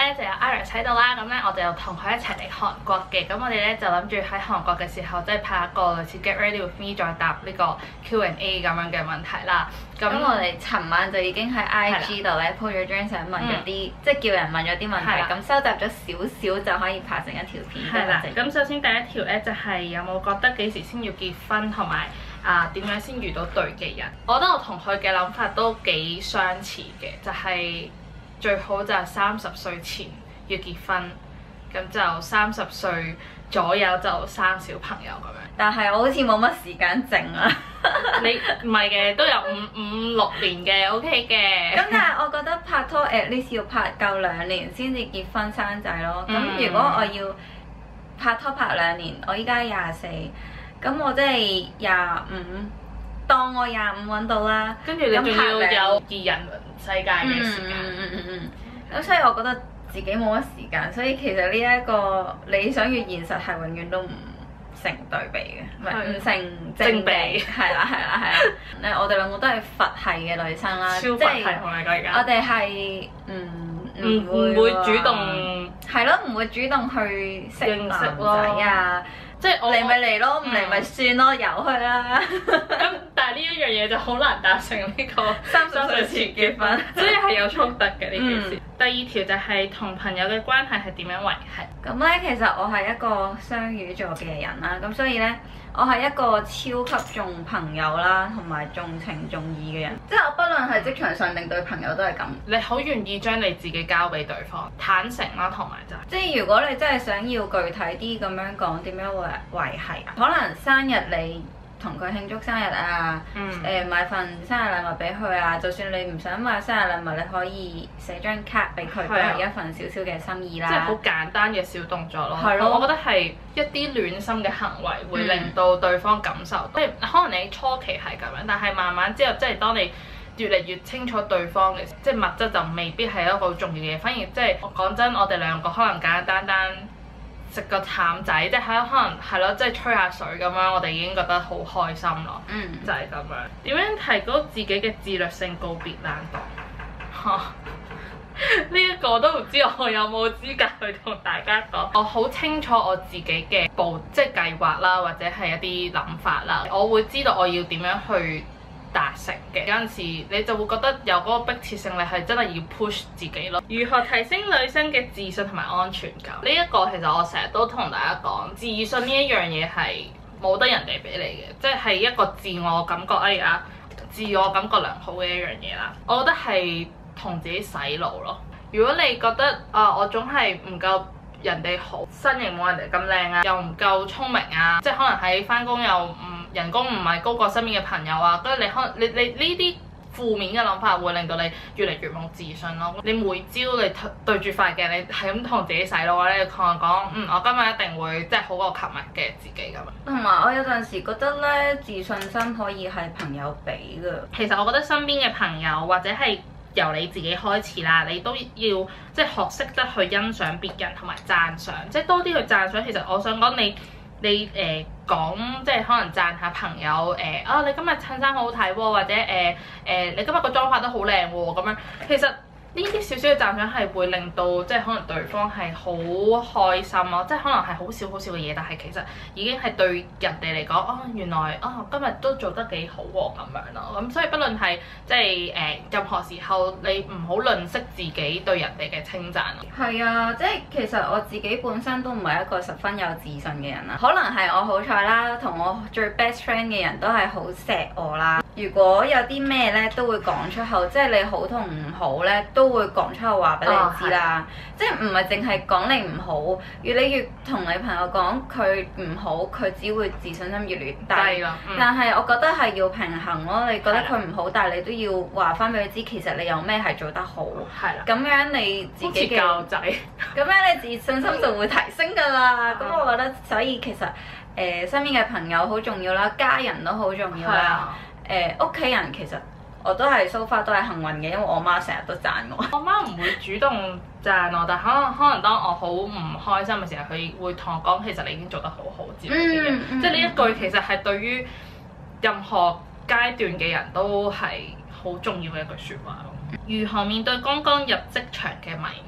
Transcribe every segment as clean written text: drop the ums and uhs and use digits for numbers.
咧就有 Iris 喺度啦，咁咧我哋又同佢一齊嚟韓國嘅，咁我哋咧就諗住喺韓國嘅時候，即係拍一個類似 Get Ready With Me 再答呢個 Q&A 咁樣嘅問題啦。咁我哋尋晚就已經喺 IG 度咧 po 咗張相問咗啲，即係叫人問咗啲問題，咁收集咗少少就可以拍成一條片。 係啦，咁首先第一條咧就係有冇覺得幾時先要結婚，同埋點樣先遇到對嘅人？我覺得我同佢嘅諗法都幾相似嘅，就係最好就係30歲前要結婚，咁就30歲左右就生小朋友咁樣。 但係我好似冇乜時間剩啊！ 你唔係嘅，都有五六年嘅 OK 嘅。 咁但係我覺得拍拖 at least 要拍夠2年先至結婚生仔咯。咁如果我要拍拖拍2年，我依家24，咁我即係25，當我25揾到啦。 跟住你仲要有2人世界嘅時間。 咁所以我覺得自己冇乜時間，所以其實呢一個理想與現實係永遠都唔成對比嘅，唔成正比。係啦。我哋兩個都係佛系嘅女生啦， 超佛系同你講而家。 我哋係唔會主動，係咯，唔會主動去識男仔啊。即係嚟咪嚟咯，唔嚟咪算咯，由佢啦。 咁但係呢一樣嘢就好難達成呢個30歲前結婚，所以係有衝突嘅呢件事。第二條就係同朋友嘅關係係點樣維繫？ 咁咧，其實我係一個雙魚座嘅人啦，咁所以咧，我係一個超級重朋友啦，同埋重情重義嘅人。即係我不論係職場上定對朋友都係咁。 你好願意將你自己交俾對方，坦誠啦，同埋即係如果你真係想要具體啲咁樣講點樣維繫，可能生日你同佢慶祝生日啊，買份生日禮物俾佢啊，就算你唔想買生日禮物，你可以寫張卡俾佢，都係一份少少嘅心意啦。 即係好簡單嘅小動作咯。係咯，我覺得係一啲暖心嘅行為會令到對方感受。即係可能你初期係咁樣，但係慢慢之後，即係當你越嚟越清楚對方嘅，即係物質就未必係一個好重要嘅嘢。反而即係講真，我哋兩個可能簡簡單單食個淡仔，即係可能係咯，即係吹下水咁樣，我哋已經覺得好開心咯。就係咁樣。點樣提高自己嘅自律性告別懶惰？呢一個都唔知我有冇資格去同大家講。我好清楚我自己嘅即係計劃啦，或者係一啲諗法啦。我會知道我要點樣去達成嘅。有陣時你就會覺得有嗰個迫切性，你係真係要 push 自己咯。如何提升女生嘅自信同埋安全感？呢一個其實我成日都同大家講，自信呢一樣嘢係冇得人哋俾你嘅，即係一個自我感覺自我感覺良好嘅一樣嘢啦。我覺得係同自己洗腦咯。如果你覺得我總係唔夠人哋好，身形冇人哋咁靚啊，又唔夠聰明啊，即係可能喺返工又人工唔係高過身邊嘅朋友啊，跟住你可能你呢啲負面嘅諗法會令到你越嚟越冇自信咯。你每朝你對住塊鏡，你係咁同自己洗腦嘅話咧，你同人講我今日一定會即係好過琴日嘅自己咁樣。同埋我有陣時覺得咧，自信心可以係朋友俾㗎。其實我覺得身邊嘅朋友或者係由你自己開始啦，你都要即係學識得去欣賞別人同埋讚賞，即係多啲去讚賞。其實我想講你講即係可能讚下朋友你今日襯衫好好睇喎，或者你今日個妝髮都好靚喎咁樣。其實呢啲少少嘅讚賞係會令到即係可能對方係好開心咯，即係可能係好少嘅嘢，但係其實已經係對人哋嚟講原來今日都做得幾好喎咁樣咯。咁所以不論係即係任何時候，你唔好吝嗇自己對人哋嘅稱讚。係啊，即係其實我自己本身都唔係一個十分有自信嘅人啦，可能係我好彩啦，同我最 best friend 嘅人都係好錫我啦。如果有啲咩咧都會講出口，即係你好同唔好咧都會講出口話俾你知啦。即係唔係淨係講你唔好，你越同你朋友講佢唔好，佢只會自信心越嚟越低。但係我覺得係要平衡咯。你覺得佢唔好，但係你都要話翻俾佢知，其實你有咩係做得好。係啦。咁樣你自己嘅教仔，咁樣你自信心就會提升㗎啦。咁我覺得，所以其實身邊嘅朋友好重要啦，家人都好重要啦。屋企人其實我都係 so far 都係幸運嘅，因為我媽成日都讚我。我媽唔會主動讚我，但可能當我好唔開心嘅時候，佢會同我講，其實你已經做得好好之類嘅嘢。即係呢一句其實係對於任何階段嘅人都係好重要嘅一句説話咯。如何面對剛剛入職場嘅迷茫？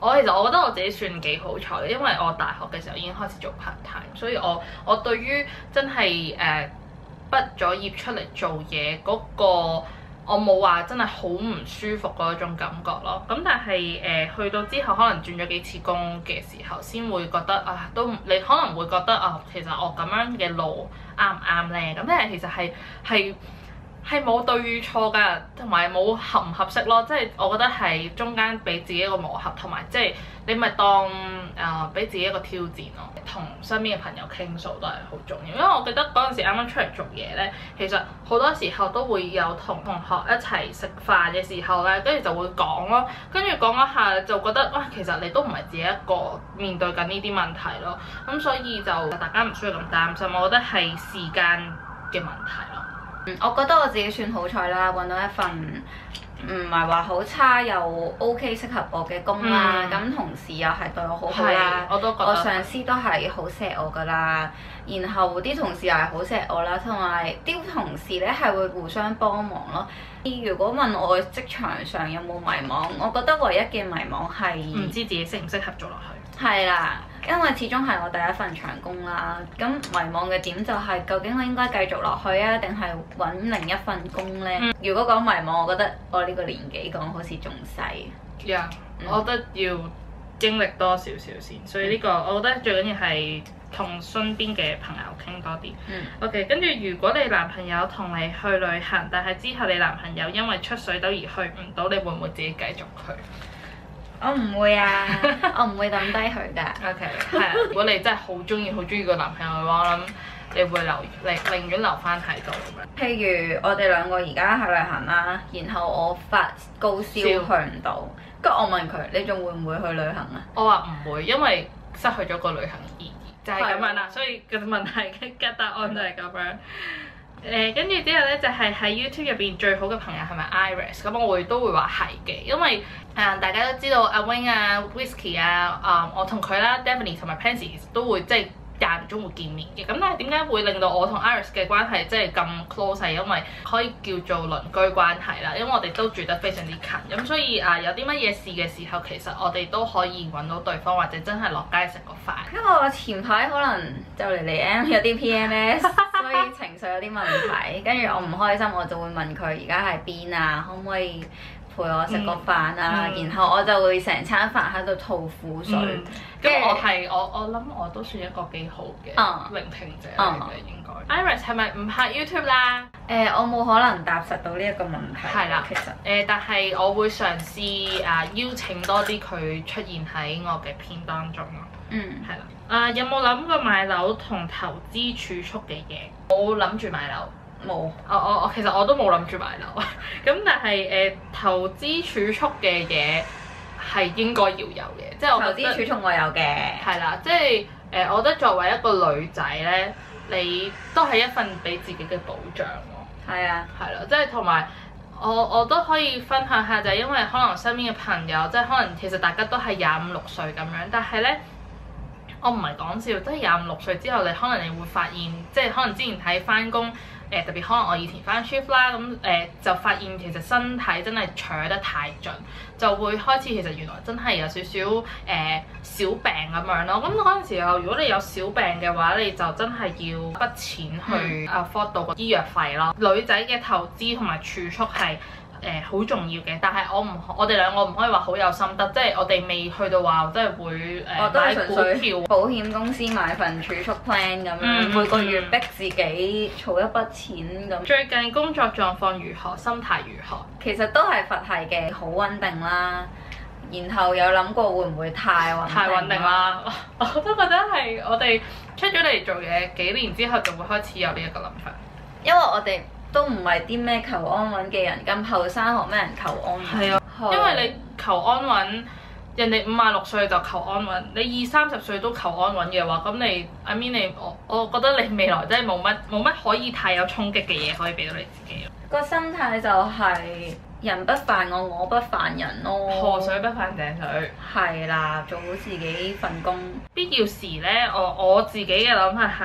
其實我覺得我自己算幾好彩嘅，因為我大學嘅時候已經開始做 part time，所以我對於真係畢咗業出嚟做嘢嗰個，我冇話真係好唔舒服嗰種感覺咯。咁但係去到之後，可能轉咗幾次工嘅時候，先會覺得啊，你可能會覺得啊，其實我咁樣嘅路啱唔啱咧？咁但係其實係冇對與錯㗎，同埋冇合唔合適咯。即係我覺得係中間俾自己一個磨合，同埋即係你咪當俾自己一個挑戰咯。同身邊嘅朋友傾訴都係好重要，因為我記得嗰陣時啱啱出嚟做嘢咧，其實好多時候都會有同學一齊食飯嘅時候咧，跟住就會講咯，跟住講一下就覺得哇，其實你都唔係自己一個面對緊呢啲問題咯。咁所以就大家唔需要咁擔心，我覺得係時間嘅問題咯。 我覺得我自己算好彩啦，揾到一份唔係話好差又 OK 適合我嘅工啦。咁同事又係對我好好啦， 我都覺得我上司都係好錫我噶啦。然後啲同事又係好錫我啦，同埋啲同事咧係會互相幫忙咯。如果問我職場上有冇迷茫，我覺得唯一嘅迷茫係唔知自己適唔適合做落去。 係啦，因為始終係我第一份長工啦。咁迷茫嘅點就係究竟我應該繼續落去啊，定係揾另一份工呢？如果講迷茫，我覺得我呢個年紀講好似仲細。 我覺得要經歷多少少先，所以呢個我覺得最緊要係同身邊嘅朋友傾多啲。OK， 跟住如果你男朋友同你去旅行，但係之後你男朋友因為出水痘而去唔到，你會唔會自己繼續去？ 我唔會啊，我唔會抌低佢㗎。 OK， 係啊。如果你真係好中意個男朋友嘅話，我諗你會寧願留翻喺度咁樣。 譬如我哋兩個而家去旅行啦，然後我發高燒去唔到，跟住我問佢：你仲會唔會去旅行啊？ 我話唔會，因為失去咗個旅行意義，就係咁樣啦。所以個問題嘅答案就係咁樣。跟住之後咧，就係喺 YouTube 入邊最好嘅朋友係咪 Iris？咁我都會話係嘅，因為大家都知道阿 Wing 啊、Whisky 啊、我同佢啦、Daphne 同埋 Pansy 都會即係間唔中會見面嘅。咁但係點解會令到我同 Iris 嘅關係即係咁 close？係因為可以叫做鄰居關係啦，因為我哋都住得非常之近，咁所以有啲乜嘢事嘅時候，其實我哋都可以揾到對方，或者真係落街食個飯。 因為我前排可能就嚟 M 有啲 PMS， 所以情緒有啲問題，跟住我唔開心，我就會問佢而家喺邊啊，可唔可以陪我食個飯啊？然後我就會成餐飯喺度吐苦水。 咁我諗我都算一個幾好嘅聆聽者嚟嘅應該。Iris 係咪唔拍 YouTube 啦？ 我冇可能答實到呢一個問題。 係啦， 其實但係我會嘗試邀請多啲佢出現喺我嘅片當中咯。係啦。有冇諗過買樓同投資儲蓄嘅嘢？冇諗住買樓。 冇， 我其實我都冇諗住買樓，咁但係投資儲蓄嘅嘢係應該要有嘅，即係我覺得投資儲蓄我有嘅， 係啦，即係我覺得作為一個女仔咧，你都係一份俾自己嘅保障咯。 係啊， 係啦，即係同埋我都可以分享下，就係因為可能身邊嘅朋友，即係可能其實大家都係25、26歲咁樣，但係咧。我唔係講笑，即係25、26歲之後，你可能你會發現，即係可能之前喺翻工，特別可能我以前翻 shift 啦，咁就發現其實身體真係搶得太盡，就會開始其實原來真係有少少小病咁樣咯。咁嗰陣時候，如果你有小病嘅話，你就真係要筆錢去 afford 到個醫藥費咯。女仔嘅投資同埋儲蓄係好重要嘅，但係我哋兩個唔可以話好有心得，即係我哋未去到話即係會買股票、 保險公司買份儲蓄 plan 咁樣，每個月逼自己儲一筆錢咁。 最近工作狀況如何？心態如何？ 其實都係佛系嘅，好穩定啦。然後有諗過會唔會太穩定啦？ 我都覺得係我哋出咗嚟做嘢幾年之後，就會開始有呢一個諗法， 因為我哋都唔係啲咩求安穩嘅人，咁後生學咩人求安穩？ 係啊，因為你求安穩，人哋56歲就求安穩，你20、30歲都求安穩嘅話，咁你 I mean 我覺得你未來真係冇乜可以太有衝擊嘅嘢可以俾到你自己。 個心態就係人不犯我，我不犯人咯。 河水不犯井水。 係啦，做好自己份工。 必要時咧，我自己嘅諗法係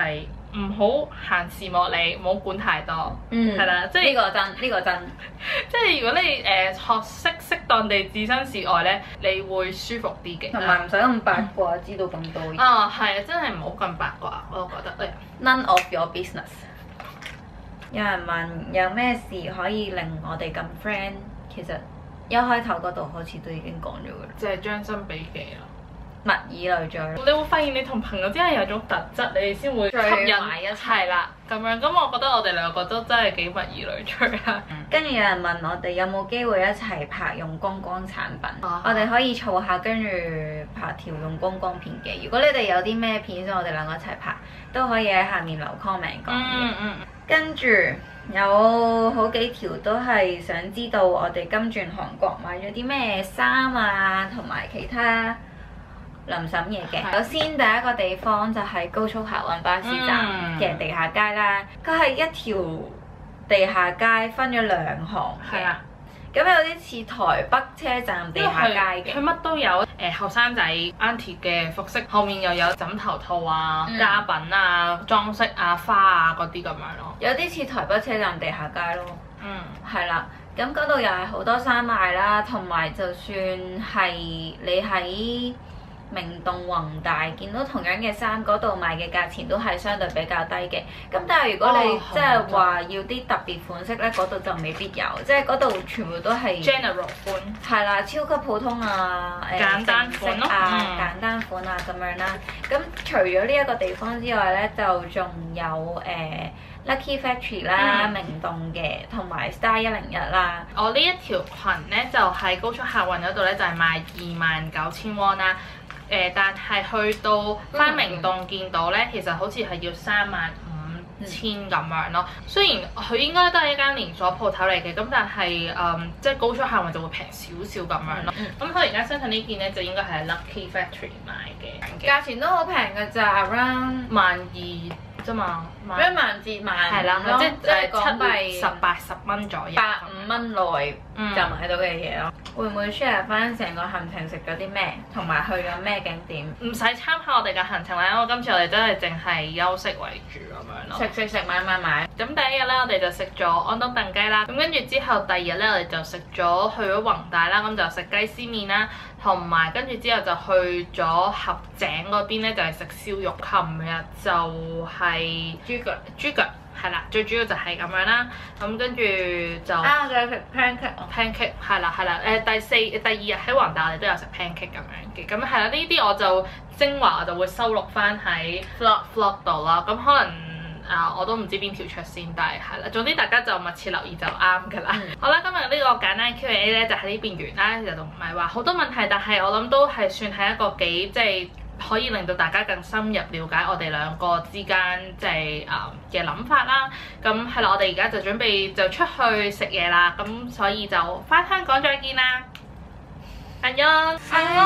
唔好閒事莫理，唔好管太多，係啦，即係呢個真，呢個真。 即係如果你學識適當地置身事外咧，你會舒服啲嘅， 同埋唔使咁八卦，知道咁多嘢。 啊，係啊，真係唔好咁八卦，我覺得。 None of your business。有人問有咩事可以令我哋咁 friend？ 其實一開頭嗰度好似都已經講咗㗎啦， 就係將心比己啦。 物以類聚。 你會發現你同朋友之間有種特質，你哋先會吸引埋一齊。 係啦，咁樣咁，我覺得我哋兩個都真係幾物以類聚啦。 跟住有人問我哋有冇機會一齊拍用光光產品，我哋可以儲下，跟住拍條用光光片嘅。如果你哋有啲咩片想我哋兩個一齊拍，都可以喺下面留 comment 講嘅。跟住有好幾條都係想知道我哋今轉韓國買咗啲咩衫啊，同埋其他臨審嘢嘅。首先第一個地方就係高速客運巴士站嘅地下街啦，佢係一條地下街分咗兩行嘅。咁有啲似台北車站地下街嘅， 佢乜都有，後生仔 auntie 嘅服飾，後面又有枕頭套啊、家品啊、裝飾啊、花啊嗰啲咁樣咯。 有啲似台北車站地下街咯。係啦，咁嗰度又係好多衫賣啦，同埋就算係你喺明洞宏大見到同樣嘅衫，嗰度賣嘅價錢都係相對比較低嘅。咁但係如果你即係話要啲特別款式咧，嗰度就未必有，即係嗰度全部都係 general 款。 係啦，超級普通啊， 簡單款咯， 簡單款啊咁樣啦。咁除咗呢一個地方之外咧，就仲有Lucky Factory 啦、明洞嘅，同埋 Star 101啦。 我呢一條裙咧就係高速客運嗰度咧就係賣29,000 won 啦。但係去到翻明洞見到咧，其實好似係要35,000咁樣咯。雖然佢應該都係一間連鎖鋪頭嚟嘅，咁但係即係高速客運就會平少少咁樣咯。咁佢而家新襯呢件咧就應該係 Lucky Factory 買嘅， 價錢都好平㗎咋 ，around 12,000啫嘛 ，1萬至萬係啦，即係港幣 10蚊左右 ，85蚊內就買到嘅嘢咯。會唔會 share 翻成個行程食咗啲咩，同埋去咗咩景點？ 唔使參考我哋嘅行程啦，因為今次我哋真係淨係休息為主咁樣咯。 食買。咁第一日咧，我哋就食咗安東燉雞啦。咁跟住之後，第二日咧，我哋就食咗去咗宏大啦。咁就食雞絲麵啦，同埋跟住之後就去咗合井嗰邊咧，就係食燒肉。琴日就係豬腳。係啦，最主要就係咁樣啦。咁跟住就仲有食 pancake。 係啦。第二日喺宏大我哋都有食 pancake 咁樣嘅。咁係啦，呢啲我就精華我就會收錄翻喺 vlog 度啦。咁可能我都唔知邊條出先，但係啦。總之大家就密切留意就啱㗎啦。好啦，今日呢個簡單 Q&A 咧就喺呢邊完啦。其實就唔係話好多問題，但係我諗都係算係一個幾即係可以令到大家更深入了解我哋兩個之間即係嘅諗法啦。咁係啦，我哋而家就準備就出去食嘢啦。咁所以就返香港再見啦。安妞，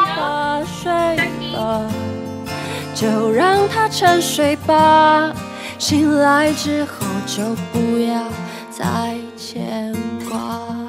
就讓它沉睡吧，醒來之後就不要再牽掛。